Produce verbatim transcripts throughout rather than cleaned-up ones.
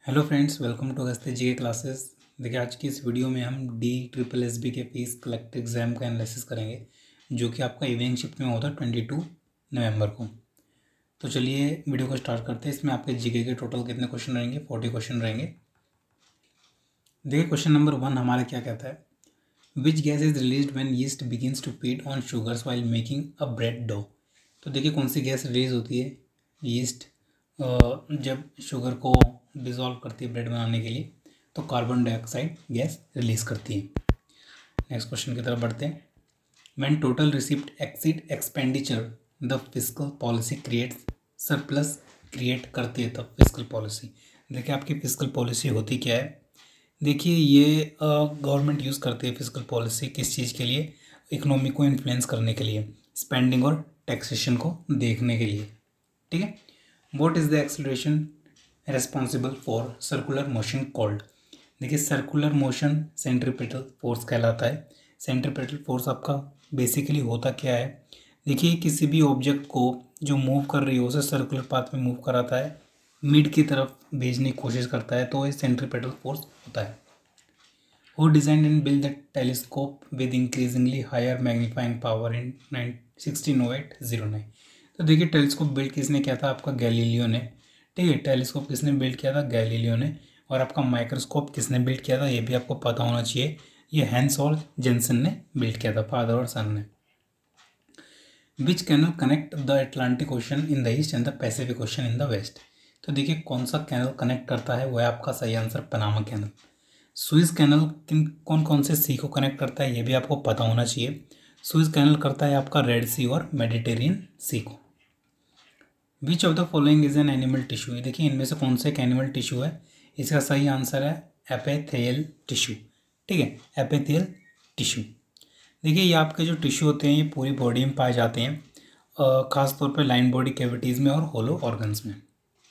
Hello friends, welcome to Agastya ji के classes. देखिए, आज की इस वीडियो में हम डी ट्रिपल एस बी के फीस कलेक्ट एग्जाम का एनालिसिस करेंगे, जो कि आपका इवनिंग शिफ्ट में होता है ट्वेंटी टू नवंबर को। तो चलिए वीडियो को स्टार्ट करते हैं। इसमें आपके जीके के टोटल कितने क्वेश्चन रहेंगे? फोर्टी क्वेश्चन रहेंगे। देखिए, क्वेश्चन नंबर वन हमारा क्या कहता है, which gas is release when yeast begins to feed on sugars while making a bread dough. तो देखिए, कौन सी गैस रिलीज होती है? यीस्ट जब शुगर को डिज़ोल्व करती है ब्रेड बनाने के लिए, तो कार्बन डाइऑक्साइड गैस रिलीज करती है। नेक्स्ट क्वेश्चन की तरफ बढ़ते हैं। When total receipt exceed expenditure the fiscal policy creates surplus. Create करती है तब फिस्कल पॉलिसी। देखिए, आपकी फिस्कल पॉलिसी होती क्या है? देखिए, ये गवर्नमेंट यूज़ करती है फिस्कल पॉलिसी किस चीज़ के लिए? इकोनॉमी को इन्फ्लुएंस करने के लिए, स्पेंडिंग और टैक्सेशन को देखने के लिए। ठीक है। What is the acceleration responsible for circular motion called? देखिए, सर्कुलर मोशन सेंट्रीपिटल फोर्स कहलाता है। सेंट्रीपिटल फोर्स आपका बेसिकली होता क्या है? देखिए, किसी भी ऑब्जेक्ट को जो मूव कर रही है उसे सर्कुलर पाथ में मूव कराता है, मिड की तरफ भेजने की कोशिश करता है, तो ये सेंट्रीपिटल फोर्स होता है। Who designed and built the telescope with increasingly higher magnifying power in sixteen O eight zero nine? तो देखिए, टेलीस्कोप बिल्ड किसने किया था? आपका गैलीलियो ने। ठीक है, टेलीस्कोप किसने बिल्ड किया था? गैलीलियो ने। और आपका माइक्रोस्कोप किसने बिल्ड किया था? ये भी आपको पता होना चाहिए। ये हैंस और जेंसन ने बिल्ड किया था, फादर और सन ने। Which canal connect the Atlantic Ocean in the east and the Pacific Ocean in the west? तो देखिए, कौन सा कैनल कनेक्ट करता है? वह आपका सही answer Panama canal. Suez canal किन कौन कौन से सी को कनेक्ट करता है? ये भी आपको पता होना चाहिए। सुइज कैनल करता है आपका रेड सी और मेडिटेरियन सी को। Which of the following is an animal tissue? देखिए, इनमें से कौन सा एक एनिमल टिश्यू है? इसका सही आंसर है एपिथेलियल टिश्यू। ठीक है, एपिथेलियल टिश्यू। देखिए, ये आपके जो टिश्यू होते हैं ये पूरी बॉडी में पाए जाते हैं, खास तौर पे लाइन बॉडी कैविटीज़ में और होलो ऑर्गन्स में।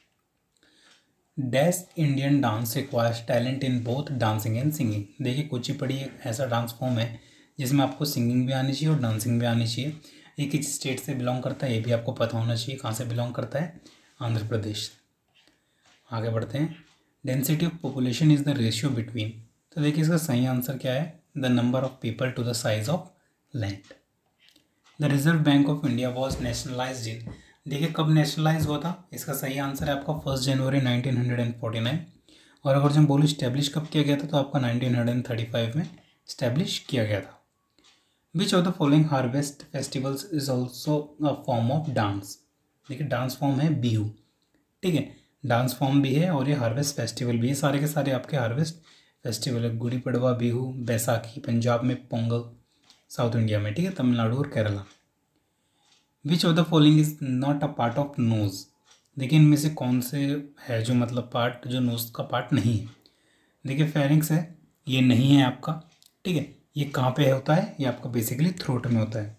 Dash Indian dance requires talent in both dancing and singing? देखिए, कुचिपुड़ी एक ऐसा डांस फॉर्म है जिसमें आपको सिंगिंग भी आनी चाहिए और डांसिंग भी आनी चाहिए। ये किस स्टेट से बिलोंग करता है? ये भी आपको पता होना चाहिए। कहाँ से बिलोंग करता है? आंध्र प्रदेश। आगे बढ़ते हैं। Density of population is the ratio between? तो देखिए, इसका सही आंसर क्या है? The number of people to the size of land. The Reserve Bank of India was nationalized in? देखिए, कब नेशनलाइज हुआ था? इसका सही आंसर है आपका first January nineteen forty nine. और अगर जो हम बोलो स्टैब्लिश कब किया गया था, तो आपका नाइनटीन थर्टी फाइव में स्टैब्लिश किया गया था। Which of the following harvest festivals is also a form of dance? देखिए, डांस फॉर्म है बिहू। ठीक है, डांस फॉर्म भी है और ये हार्वेस्ट फेस्टिवल भी है। सारे के सारे आपके हार्वेस्ट फेस्टिवल है। गुड़ी पड़वा, बिहू, बैसाखी पंजाब में, पोंगल साउथ इंडिया में। ठीक है, तमिलनाडु और Kerala. Which of the following is not a part of nose? देखिए, इनमें से कौन से है जो मतलब पार्ट जो नोज का पार्ट नहीं है? देखिए, फेरिंग्स है, ये नहीं है आपका। ठीक है, ये कहाँ पे होता है? ये आपका बेसिकली थ्रोट में होता है।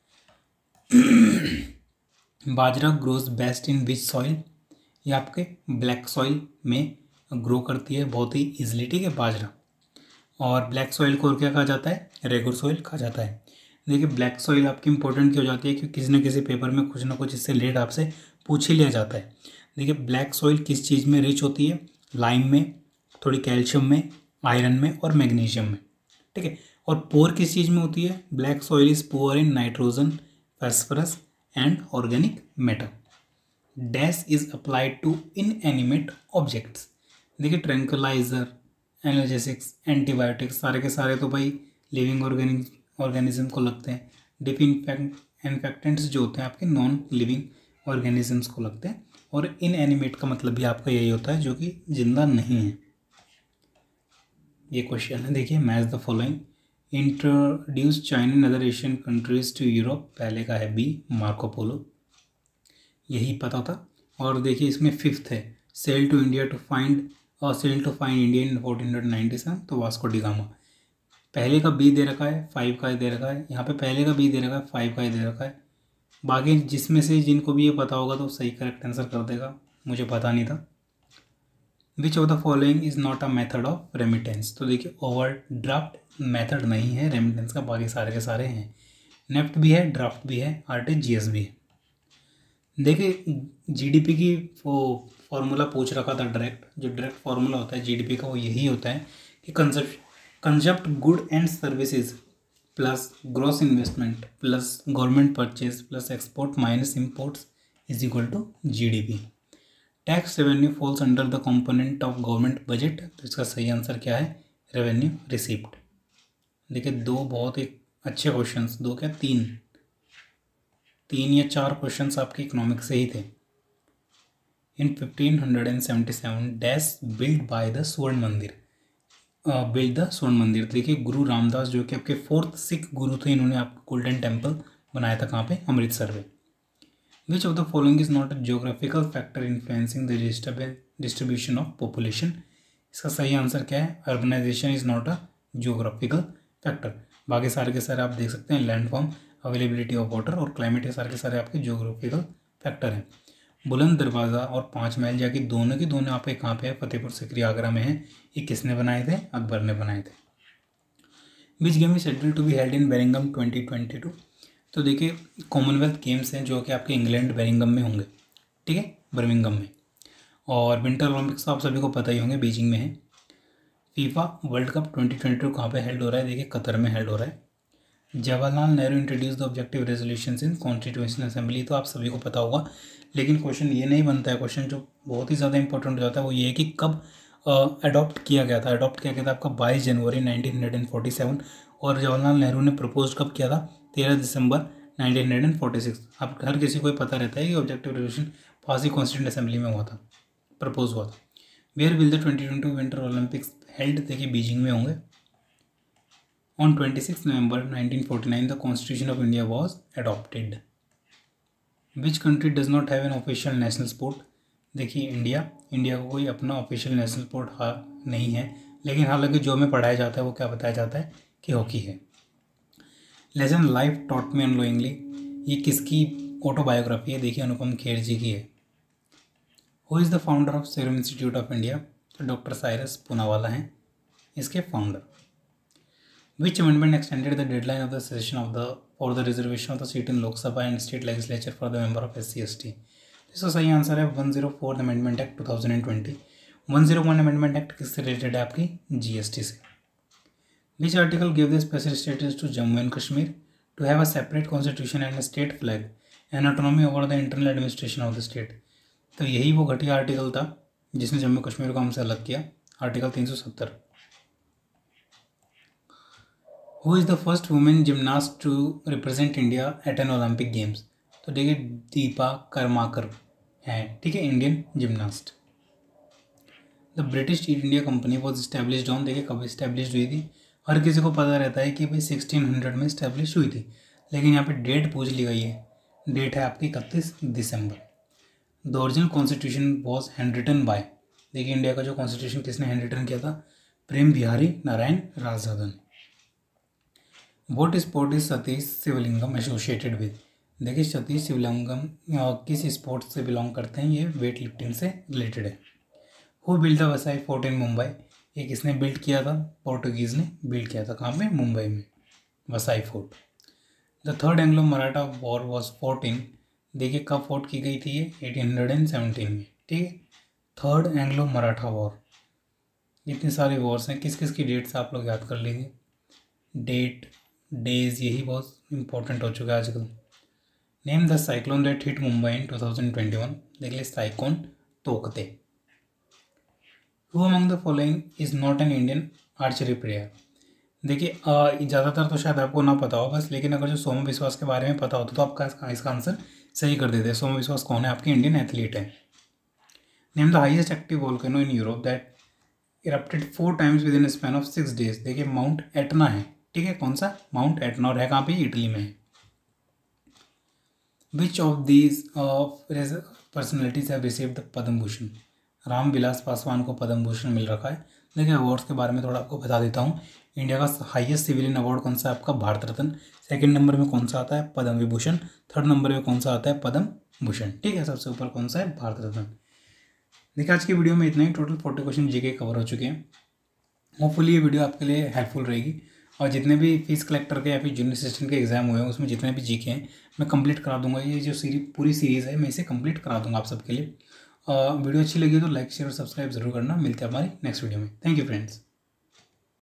बाजरा grows best in which soil? ये आपके ब्लैक सॉइल में ग्रो करती है बहुत ही ईजिली। ठीक है, बाजरा। और ब्लैक सॉइल को और क्या कहा जाता है? रेगुलर सॉइल कहा जाता है। देखिए, ब्लैक सॉइल आपकी इंपॉर्टेंट क्यों हो जाती है? क्योंकि किसी न किसी पेपर में कुछ ना कुछ इससे रिलेटेड आपसे पूछ ही लिया जाता है। देखिए, ब्लैक सॉइल किस चीज़ में रिच होती है? लाइम में, थोड़ी कैल्शियम में, आयरन में और मैग्नीशियम में। ठीक है, और पोर किस चीज़ में होती है? Black soil is poor in nitrogen, phosphorus and organic matter. Dash is applied to inanimate objects? देखिए, ट्रैंक्विलाइजर, एनाल्जेसिक्स, एंटीबायोटिक्स, सारे के सारे तो भाई लिविंग ऑर्गेनिक ऑर्गेनिज्म को लगते हैं। डिसइंफेक्ट इन्फेक्टेंट्स जो होते हैं आपके नॉन लिविंग ऑर्गेनिजम्स को लगते हैं। और इनएनिमेट का मतलब भी आपका यही होता है, जो कि जिंदा नहीं है। ये क्वेश्चन है, देखिए, match the following. Introduce China and other Asian countries to Europe? पहले का है बी, मार्को पोलो, यही पता था। और देखिए, इसमें फिफ्थ है, sail to India to find और sail to find India in fourteen ninety seven, तो वास्को डी गामा। पहले का बी दे रखा है, फाइव का दे रखा है। यहाँ पे पहले का बी दे रखा है, फाइव का दे रखा है। बाकी जिसमें से जिनको भी ये पता होगा तो सही करेक्ट आंसर कर देगा। मुझे पता नहीं था। Which of the following is not a method of remittance? तो देखिए, ओवर ड्राफ्ट मेथड नहीं है रेमिटेंस का, बाकी सारे के सारे हैं। नेफ्ट भी है, ड्राफ्ट भी है, आर टी जी एस भी है। देखिए, जीडीपी की वो फार्मूला पूछ रखा था डायरेक्ट, जो डायरेक्ट फार्मूला होता है जीडीपी का वो यही होता है कि consumption consumption good and services plus gross investment plus government purchase plus export minus imports is equal to GDP. Tax revenue falls under the component of government budget, तो इसका सही आंसर क्या है, रेवेन्यू रिसीप्ट। देखिए दो बहुत एक अच्छे क्वेश्चंस, दो क्या तीन तीन या चार क्वेश्चंस आपके इकोनॉमिक्स से ही थे। In fifteen hundred and seventy seven dash build by the Swarn Mandir, build the Swarn मंदिर। देखिए गुरु रामदास जो कि आपके फोर्थ सिख गुरु थे, इन्होंने आपको गोल्डन टेम्पल बनाया था कहाँ पे, अमृतसर में। Which of the following is not a geographical factor influencing the distribution of population, इसका सही आंसर क्या है, urbanization is not a geographical factor. बाकी सारे के सारे आप देख सकते हैं, लैंडफॉर्म, अवेलेबिलिटी ऑफ वाटर और क्लाइमेट, के सारे के सारे आपके जियोग्राफिकल फैक्टर हैं। बुलंद दरवाज़ा और पांच महल जाके दोनों के दोनों आपके कहाँ पे है, फतेहपुर सिकरी आगरा में है। ये किसने बनाए थे, अकबर ने बनाए थे। Which game is schedule to be held in Birmingham twenty twenty two, तो देखिए कॉमनवेल्थ गेम्स हैं जो कि आपके इंग्लैंड बेरिंगम में होंगे, ठीक है, बर्मिंगम में। और विंटर ओलंपिक्स तो आप सभी को पता ही होंगे, बीजिंग में है। FIFA World Cup twenty twenty two कहाँ पे हेल्ड हो रहा है, देखिए कतर में हेल्ड हो रहा है। Jawaharlal Nehru introduce the objective resolutions in constitutional assembly, तो आप सभी को पता होगा, लेकिन क्वेश्चन ये नहीं बनता है। क्वेश्चन जो बहुत ही ज़्यादा इंपॉर्टेंट हो जाता है वो ये है कि कब अडॉप्ट uh, किया गया था। अडॉप्ट किया गया था आपका बाईस जनवरी नाइनटीन फोर्टी सेवन, और जवाहरलाल नेहरू ने प्रपोज कब किया था, तेरह दिसंबर नाइनटीन फोर्टी सिक्स। आप हर किसी को पता रहता है कि ऑब्जेक्टिव रेजोल्यूशन पास ही कॉन्स्टिट्यूंट असेंबली में हुआ था, प्रपोज हुआ था। Where will the twenty twenty winter Olympics held, देखिए बीजिंग में होंगे। On twenty six November nineteen forty nine the constitution of India was adopted. Which country does not have an official national sport, देखिए India India को कोई अपना official national sport हाँ नहीं है, लेकिन हालांकि जो हमें पढ़ाया जाता है वो क्या बताया जाता है कि हॉकी है। Lesson life taught me unknowingly, ये किसकी ऑटोबायोग्राफी है, देखिए अनुपम खेर जी की है। Who is the founder of Serum Institute of India, तो डॉक्टर साइरस पूनावाला हैं इसके founder. Which amendment extended the deadline of the session of the for the reservation of the seat in Lok Sabha and state legislature for the member of S C S T, इसका सही answer है one zero four amendment act two thousand twenty. One zero one amendment act किससे related है, आपकी GST से। Which article give the special status to Jammu and Kashmir to have a separate constitution and state flag and autonomy over the internal administration of the state, तो यही वो घटिया article था जिसने जम्मू कश्मीर को हमसे अलग किया, आर्टिकल तीन सौ सत्तर। Who is the first women gymnast to represent India at an Olympic games, तो देखिए दीपा कर्माकर हैं, ठीक है, Indian gymnast. The British East India Company was established on, देखिए कब इस्टेब्लिश हुई थी, हर किसी को पता रहता है कि भाई सिक्सटीन हंड्रेड में इस्टेब्लिश हुई थी, लेकिन यहाँ पे डेट पूछ ली गई है, डेट है आपकी इकतीस दिसंबर। The original constitution was hand written by, देखिए इंडिया का जो कॉन्स्टिट्यूशन किसने हैंड रिटन किया था, प्रेम बिहारी नारायण राजदादा ने। What sport is Satish Sivalingam associated with, देखिए सतीश शिवलिंगम किस स्पोर्ट्स से बिलोंग करते हैं, ये वेट लिफ्टिंग से रिलेटेड है। Who build the Vasai fort in Mumbai, ये किसने बिल्ड किया था, पोर्टुगीज़ ने बिल्ड किया था, कहाँ पे, मुंबई में, Vasai fort. The third Anglo Maratha war was fought in, देखिए कब फोर्ट की गई थी ये, एटीन सेवनटीन में, ठीक है। थर्ड एंग्लो मराठा वॉर, इतने सारे वॉर्स हैं, किस किस की डेट्स आप लोग याद कर लीजिए, डेट डेज यही बहुत इंपॉर्टेंट हो चुका है आजकल। Name the cyclone that hit Mumbai in two thousand twenty one, देख लीजिए cyclone Tauktae. Who among the following is not an Indian archery player, देखिए ज़्यादातर तो शायद आपको ना पता हो बस, लेकिन अगर जो सोम विश्वास के बारे में पता होता तो आपका इसका आंसर सही कर देते। सोम विश्वास कौन है, आपके इंडियन एथलीट है। Name the highest active volcano in Europe that erupted four times within span of six days, देखिए माउंट एटना है, ठीक है, कौन सा, माउंट एटना, और है कहाँ पे, इटली में है। Which of these of personalities have received the Padma Bhushan, Ram Vilas Paswan को पद्म भूषण मिल रखा है। देखिए अवार्ड्स के बारे में थोड़ा आपको बता देता हूँ। इंडिया का हाईएस्ट सिविलियन अवार्ड कौन सा है, आपका भारत रत्न। सेकंड नंबर में कौन सा आता है, पद्म विभूषण। थर्ड नंबर में कौन सा आता है, पद्म भूषण, ठीक है। सबसे ऊपर कौन सा है, भारत रत्न। देखिए आज की वीडियो में इतना ही, total forty question GK cover हो चुके हैं। होपफुली ये वीडियो आपके लिए हेल्पफुल रहेगी, और जितने भी फीस कलेक्टर के या फिर जूनियर असिस्टेंट के एग्जाम हुए हैं उसमें जितने भी जीके हैं मैं कंप्लीट करा दूंगा। ये जो सीरीज पूरी सीरीज़ है मैं इसे कंप्लीट करा दूंगा आप सबके लिए। वीडियो अच्छी लगी तो लाइक शेयर और सब्सक्राइब जरूर करना। मिलते हैं हमारी नेक्स्ट वीडियो में। Thank you friends.